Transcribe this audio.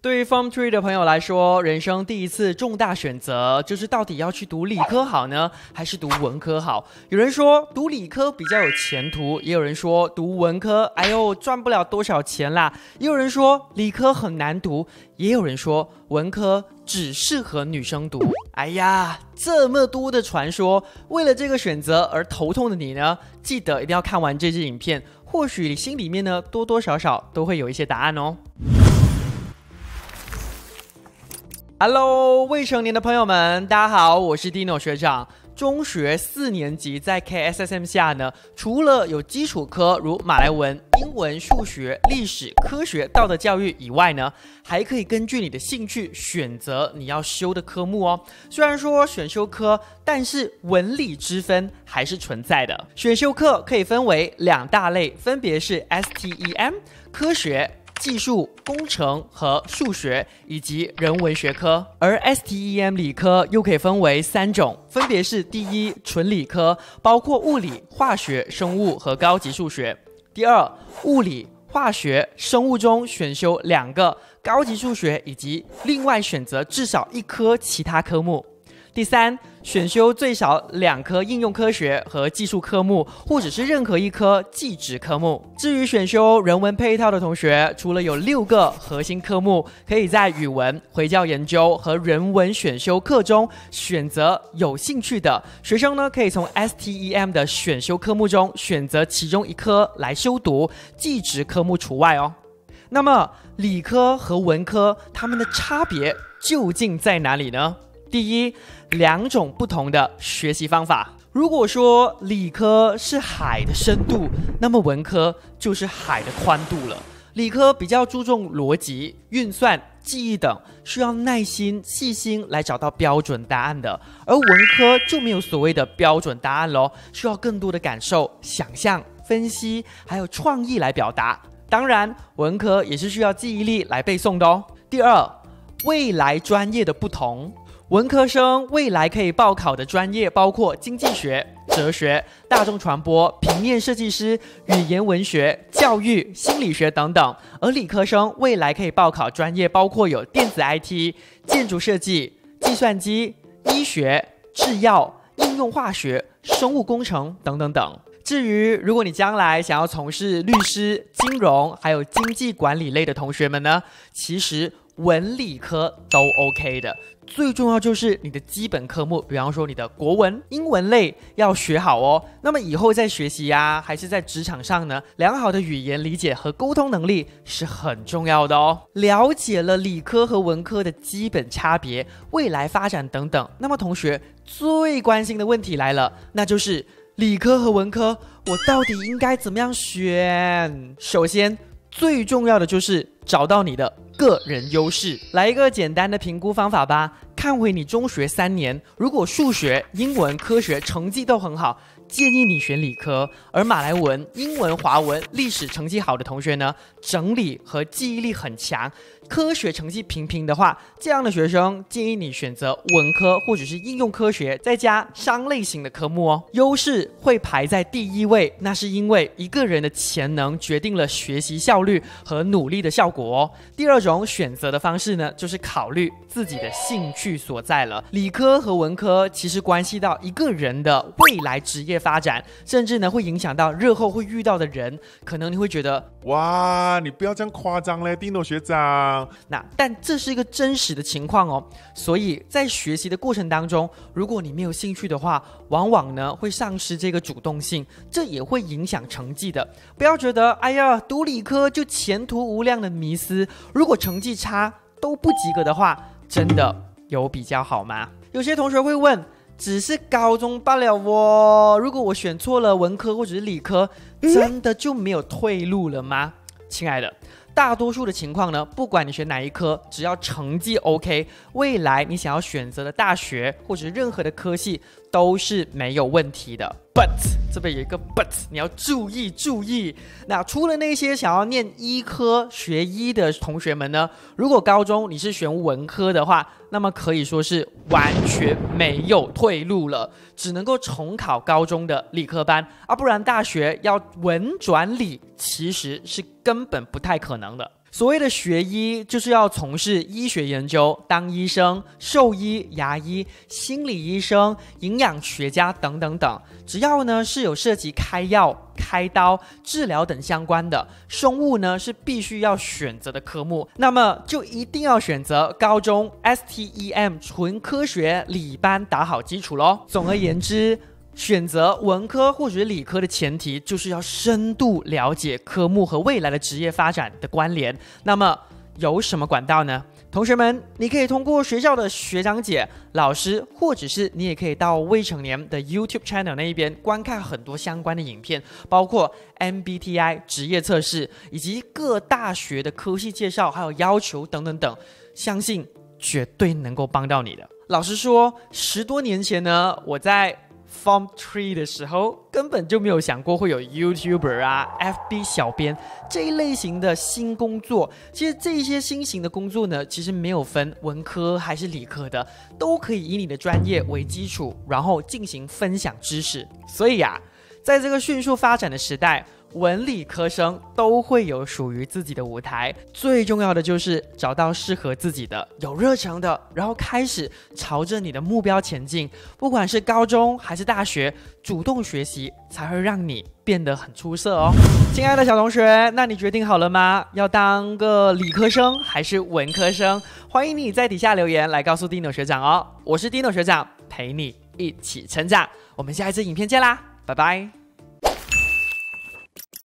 对于 Form 3的朋友来说，人生第一次重大选择就是到底要去读理科好呢，还是读文科好？有人说读理科比较有前途，也有人说读文科，哎呦赚不了多少钱啦。也有人说理科很难读，也有人说文科只适合女生读。哎呀，这么多的传说，为了这个选择而头痛的你呢，记得一定要看完这支影片，或许你心里面呢多多少少都会有一些答案哦。Hello， 未成年的朋友们，大家好，我是 Dino 学长。中学4年级在 KSSM 下呢，除了有基础科如马来文、英文、数学、历史、科学、道德教育以外呢，还可以根据你的兴趣选择你要修的科目哦。虽然说选修科，但是文理之分还是存在的。选修课可以分为2大类，分别是 STEM 科学、技术、工程和数学以及人文学科，而 STEM 理科又可以分为3种，分别是第一，纯理科，包括物理、化学、生物和高级数学；第二，物理、化学、生物中选修2个，高级数学以及另外选择至少1科其他科目；第三，选修最少2科应用科学和技术科目，或者是任何1科技职科目。至于选修人文配套的同学，除了有6个核心科目，可以在语文、回教研究和人文选修课中选择有兴趣的学生呢，可以从 STEM 的选修科目中选择其中1科来修读，技职科目除外哦。那么理科和文科它们的差别究竟在哪里呢？第一，2种不同的学习方法。如果说理科是海的深度，那么文科就是海的宽度了。理科比较注重逻辑、运算、记忆等，需要耐心、细心来找到标准答案的；而文科就没有所谓的标准答案咯，需要更多的感受、想象、分析，还有创意来表达。当然，文科也是需要记忆力来背诵的哦。第二，未来专业的不同。文科生未来可以报考的专业包括经济学、哲学、大众传播、平面设计师、语言文学、教育、心理学等等，而理科生未来可以报考专业包括有电子 IT、建筑设计、计算机、医学、制药、应用化学、生物工程等等等。至于如果你将来想要从事律师、金融还有经济管理类的同学们呢，其实文理科都 OK 的，最重要就是你的基本科目，比方说你的国文、英文类要学好哦。那么以后在学习啊，还是在职场上呢，良好的语言理解和沟通能力是很重要的哦。了解了理科和文科的基本差别、未来发展等等，那么同学最关心的问题来了，那就是理科和文科我到底应该怎么样选？首先最重要的就是找到你的个人优势。来一个简单的评估方法吧。看回你中学3年，如果数学、英文、科学成绩都很好，建议你选理科；而马来文、英文、华文、历史成绩好的同学呢，整理和记忆力很强，科学成绩平平的话，这样的学生建议你选择文科或者是应用科学，再加商类型的科目哦。优势会排在第1位，那是因为一个人的潜能决定了学习效率和努力的效果哦。第二种选择的方式呢，就是考虑自己的兴趣所在了。理科和文科其实关系到一个人的未来职业发展，甚至呢会影响到日后会遇到的人。可能你会觉得， 哇，你不要这样夸张嘞，Dino 学长。 但这是一个真实的情况哦。所以在学习的过程当中，如果你没有兴趣的话，往往呢会丧失这个主动性，这也会影响成绩的。不要觉得哎呀读理科就前途无量的迷思，如果成绩差都不及格的话，真的有比较好吗？有些同学会问，只是高中罢了哦，如果我选错了文科或者是理科，真的就没有退路了吗？亲爱的，大多数的情况呢，不管你选哪一科，只要成绩 OK， 未来你想要选择的大学或者任何的科系都是没有问题的。But 这边有一个 But， 你要注意。那除了那些想要念医科学医的同学们呢，如果高中你是选文科的话，那么可以说是完全没有退路了，只能够重考高中的理科班啊，不然大学要文转理其实是根本不太可能的。 所谓的学医，就是要从事医学研究，当医生、兽医、牙医、心理医生、营养学家等等等。只要呢是有涉及开药、开刀、治疗等相关的，生物呢是必须要选择的科目，那么就一定要选择高中 STEM 纯科学理班打好基础咯。总而言之，选择文科或者理科的前提，就是要深度了解科目和未来的职业发展的关联。那么有什么管道呢？同学们，你可以通过学校的学长姐、老师，或者是你也可以到未成年的 YouTube channel 那一边观看很多相关的影片，包括 MBTI 职业测试，以及各大学的科系介绍，还有要求等等等，相信绝对能够帮到你的。老实说，10多年前呢，我在Form 3的时候，根本就没有想过会有 YouTuber 啊、FB 小编这一类型的新工作。其实这些新型的工作呢，其实没有分文科还是理科的，都可以以你的专业为基础，然后进行分享知识。所以啊，在这个迅速发展的时代，文理科生都会有属于自己的舞台，最重要的就是找到适合自己的、有热诚的，然后开始朝着你的目标前进。不管是高中还是大学，主动学习才会让你变得很出色哦。亲爱的小同学，那你决定好了吗？要当个理科生还是文科生？欢迎你在底下留言来告诉 Dino 学长哦。我是 Dino 学长，陪你一起成长。我们下一次影片见啦，拜拜。